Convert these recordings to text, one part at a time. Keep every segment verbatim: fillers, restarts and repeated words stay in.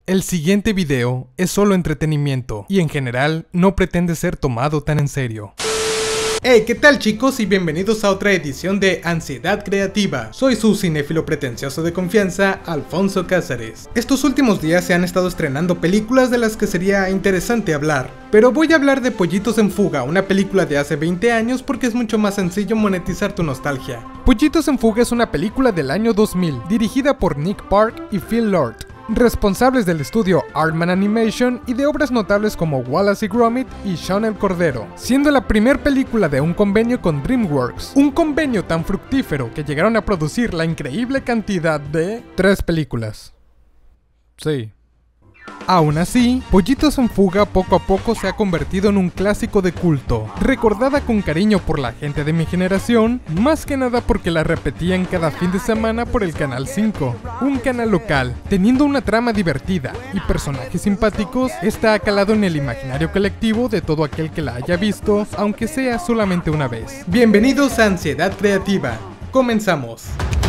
El siguiente video es solo entretenimiento y en general no pretende ser tomado tan en serio. Hey, ¿qué tal chicos? Y bienvenidos a otra edición de Ansiedad Creativa. Soy su cinéfilo pretencioso de confianza, Alfonso Cázares. Estos últimos días se han estado estrenando películas de las que sería interesante hablar, pero voy a hablar de Pollitos en Fuga, una película de hace veinte años porque es mucho más sencillo monetizar tu nostalgia. Pollitos en Fuga es una película del año dos mil, dirigida por Nick Park y Phil Lord, responsables del estudio Aardman Animation y de obras notables como Wallace y Gromit y Shaun el Cordero, siendo la primer película de un convenio con DreamWorks, un convenio tan fructífero que llegaron a producir la increíble cantidad de tres películas. Sí. Aún así, Pollitos en Fuga poco a poco se ha convertido en un clásico de culto, recordada con cariño por la gente de mi generación, más que nada porque la repetían cada fin de semana por el Canal cinco, un canal local. Teniendo una trama divertida y personajes simpáticos, esta ha calado en el imaginario colectivo de todo aquel que la haya visto, aunque sea solamente una vez. Bienvenidos a Ansiedad Creativa, comenzamos.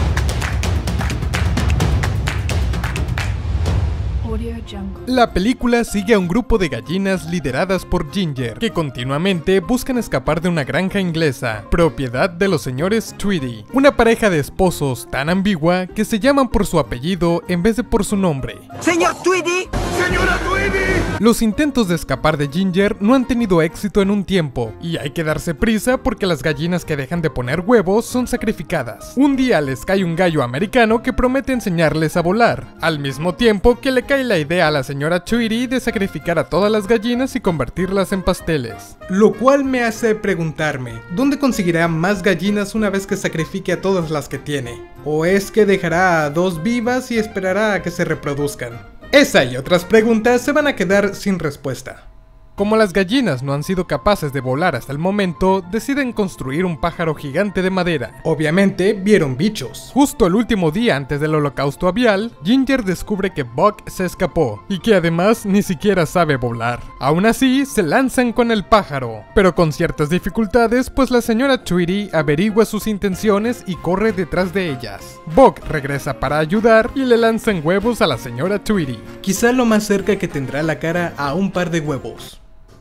La película sigue a un grupo de gallinas lideradas por Ginger, que continuamente buscan escapar de una granja inglesa, propiedad de los señores Tweedy, una pareja de esposos tan ambigua que se llaman por su apellido en vez de por su nombre. ¡Señor Tweedy! ¡Señora Tweedy! Los intentos de escapar de Ginger no han tenido éxito en un tiempo, y hay que darse prisa porque las gallinas que dejan de poner huevos son sacrificadas. Un día les cae un gallo americano que promete enseñarles a volar, al mismo tiempo que le cae la idea a la señora Tweedy de sacrificar a todas las gallinas y convertirlas en pasteles. Lo cual me hace preguntarme, ¿dónde conseguirá más gallinas una vez que sacrifique a todas las que tiene? ¿O es que dejará a dos vivas y esperará a que se reproduzcan? Esa y otras preguntas se van a quedar sin respuesta. Como las gallinas no han sido capaces de volar hasta el momento, deciden construir un pájaro gigante de madera. Obviamente, vieron bichos. Justo el último día antes del holocausto avial, Ginger descubre que Buck se escapó, y que además ni siquiera sabe volar. Aún así, se lanzan con el pájaro, pero con ciertas dificultades, pues la señora Tweedy averigua sus intenciones y corre detrás de ellas. Buck regresa para ayudar y le lanzan huevos a la señora Tweedy. Quizá lo más cerca que tendrá la cara a un par de huevos.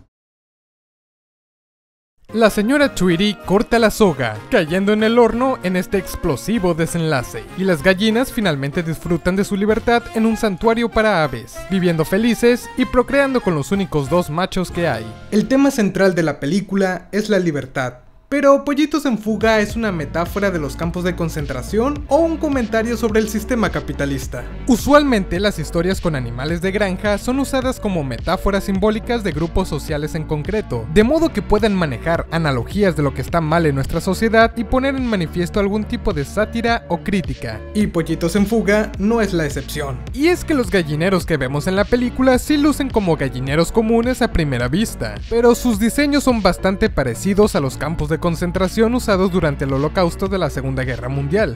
La señora Tweedy corta la soga, cayendo en el horno en este explosivo desenlace, y las gallinas finalmente disfrutan de su libertad en un santuario para aves, viviendo felices y procreando con los únicos dos machos que hay. El tema central de la película es la libertad. Pero Pollitos en Fuga es una metáfora de los campos de concentración o un comentario sobre el sistema capitalista. Usualmente las historias con animales de granja son usadas como metáforas simbólicas de grupos sociales en concreto, de modo que puedan manejar analogías de lo que está mal en nuestra sociedad y poner en manifiesto algún tipo de sátira o crítica. Y Pollitos en Fuga no es la excepción. Y es que los gallineros que vemos en la película sí lucen como gallineros comunes a primera vista, pero sus diseños son bastante parecidos a los campos de concentración usados durante el holocausto de la Segunda Guerra Mundial.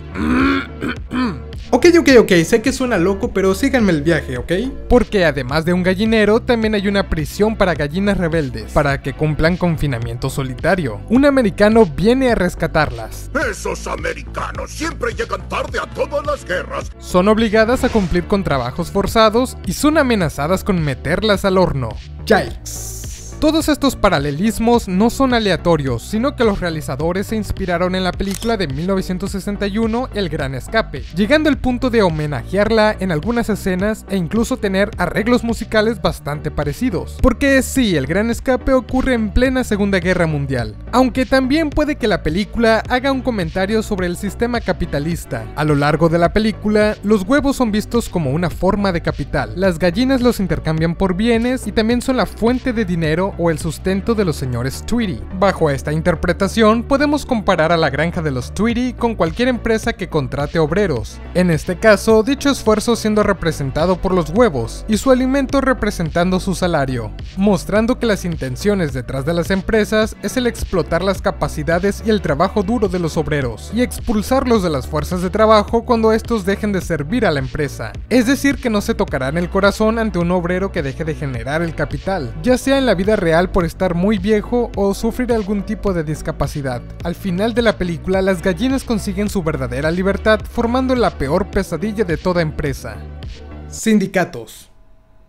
Ok, ok, ok, sé que suena loco, pero síganme el viaje, ¿ok? Porque además de un gallinero, también hay una prisión para gallinas rebeldes, para que cumplan confinamiento solitario. Un americano viene a rescatarlas. Esos americanos siempre llegan tarde a todas las guerras. Son obligadas a cumplir con trabajos forzados y son amenazadas con meterlas al horno. Yikes. Todos estos paralelismos no son aleatorios, sino que los realizadores se inspiraron en la película de mil novecientos sesenta y uno, El Gran Escape, llegando al punto de homenajearla en algunas escenas e incluso tener arreglos musicales bastante parecidos. Porque sí, El Gran Escape ocurre en plena Segunda Guerra Mundial, aunque también puede que la película haga un comentario sobre el sistema capitalista. A lo largo de la película, los huevos son vistos como una forma de capital, las gallinas los intercambian por bienes y también son la fuente de dinero o el sustento de los señores Tweedy. Bajo esta interpretación, podemos comparar a la granja de los Tweedy con cualquier empresa que contrate obreros. En este caso, dicho esfuerzo siendo representado por los huevos y su alimento representando su salario, mostrando que las intenciones detrás de las empresas es el explotar las capacidades y el trabajo duro de los obreros y expulsarlos de las fuerzas de trabajo cuando estos dejen de servir a la empresa. Es decir, que no se tocarán el corazón ante un obrero que deje de generar el capital, ya sea en la vida real por estar muy viejo o sufrir algún tipo de discapacidad. Al final de la película, las gallinas consiguen su verdadera libertad, formando la peor pesadilla de toda empresa: sindicatos.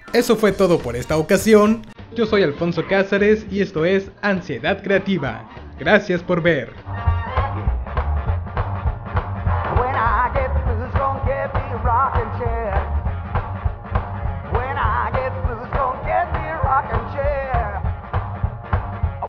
Eso fue todo por esta ocasión. Yo soy Alfonso Cázares y esto es Ansiedad Creativa. Gracias por ver.